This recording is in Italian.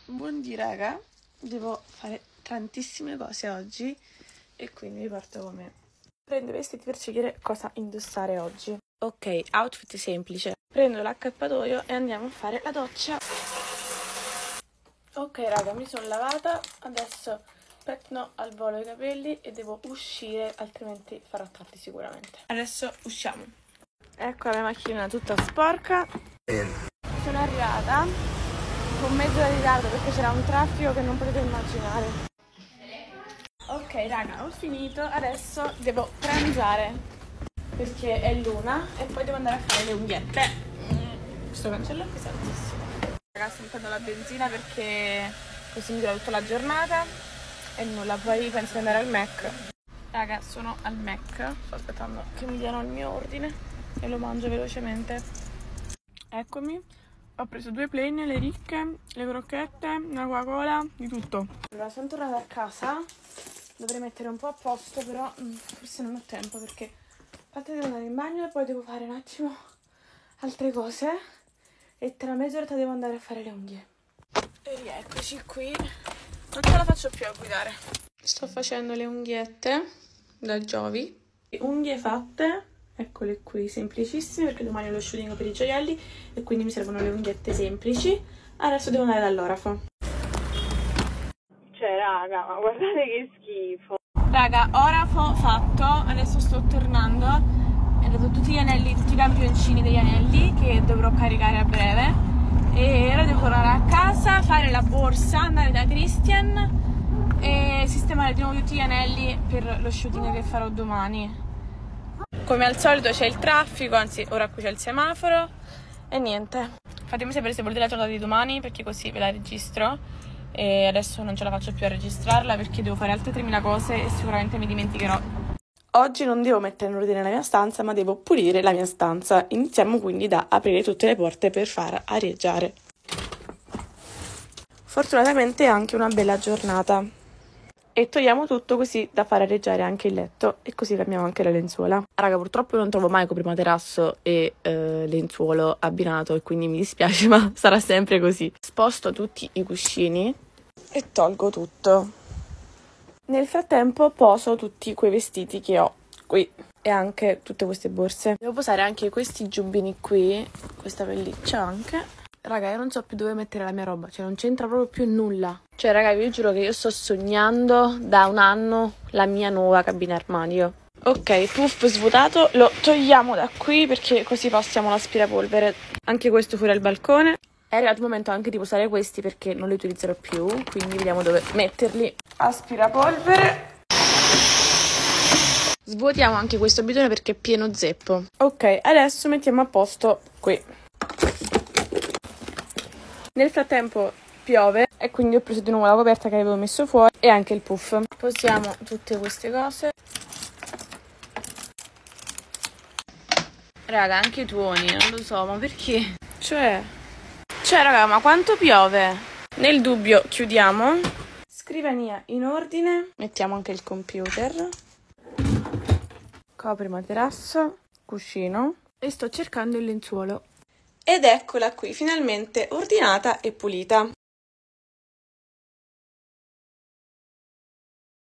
Buondì raga, devo fare tantissime cose oggi e quindi vi porto con me. Prendo i vestiti per scegliere cosa indossare oggi. Ok, outfit semplice. Prendo l'accappatoio e andiamo a fare la doccia. Ok raga, mi sono lavata, adesso pettino al volo i capelli e devo uscire, altrimenti farò tardi sicuramente. Adesso usciamo. Ecco la mia macchina tutta sporca. Sono arrivata con mezz'ora di ritardo perché c'era un traffico che non potete immaginare. Ok raga, ho finito, adesso devo pranzare perché è l'una e poi devo andare a fare le unghiette. Questo cancello è pesantissimo. Raga, sto mettendo la benzina perché così mi dura tutta la giornata e nulla, poi penso di andare al Mac. Raga, sono al Mac, sto aspettando che mi diano il mio ordine e lo mangio velocemente. Eccomi. Ho preso 2 plain, le ricche, le crocchette, una Coca-Cola, di tutto. Allora, sono tornata a casa, dovrei mettere un po' a posto, però forse non ho tempo perché a parte devo andare in bagno e poi devo fare un attimo altre cose e tra mezz'ora devo andare a fare le unghie. E rieccoci qui, non ce la faccio più a guidare. Sto facendo le unghiette da Giovi, unghie fatte. Eccole qui, semplicissime, perché domani ho lo shooting per i gioielli e quindi mi servono le unghiette semplici. Adesso devo andare dall'orafo. Cioè, raga, ma guardate che schifo. Raga, orafo fatto, adesso sto tornando. Ho dato tutti gli anelli, tutti i campioncini degli anelli che dovrò caricare a breve. E ora devo tornare a casa, fare la borsa, andare da Christian e sistemare di nuovo tutti gli anelli per lo shooting che farò domani. Come al solito c'è il traffico, anzi ora qui c'è il semaforo e niente. Fatemi sapere se volete la giornata di domani perché così ve la registro e adesso non ce la faccio più a registrarla perché devo fare altre 3000 cose e sicuramente mi dimenticherò. Oggi non devo mettere in ordine la mia stanza ma devo pulire la mia stanza. Iniziamo quindi da aprire tutte le porte per far arieggiare. Fortunatamente è anche una bella giornata. E togliamo tutto così da far areggiare anche il letto e così cambiamo anche la lenzuola. Raga, purtroppo non trovo mai coprimaterasso e lenzuolo abbinato e quindi mi dispiace ma sarà sempre così. Sposto tutti i cuscini e tolgo tutto. Nel frattempo poso tutti quei vestiti che ho qui e anche tutte queste borse. Devo posare anche questi giubbini qui, questa pelliccia anche. Raga, io non so più dove mettere la mia roba, cioè non c'entra proprio più nulla. Cioè, raga, vi giuro che io sto sognando da un anno la mia nuova cabina armadio. Ok, puff svuotato, lo togliamo da qui perché così passiamo l'aspirapolvere. Anche questo fuori al balcone. È arrivato il momento anche di posare questi perché non li utilizzerò più, quindi vediamo dove metterli. Aspirapolvere. Svuotiamo anche questo bidone perché è pieno zeppo. Ok, adesso mettiamo a posto qui. Nel frattempo piove e quindi ho preso di nuovo la coperta che avevo messo fuori e anche il puff. Posiamo tutte queste cose. Raga, anche i tuoni, non lo so, ma perché? Cioè raga, ma quanto piove? Nel dubbio chiudiamo. Scrivania in ordine. Mettiamo anche il computer. Coprimaterasso, cuscino. E sto cercando il lenzuolo. Ed eccola qui, finalmente ordinata e pulita.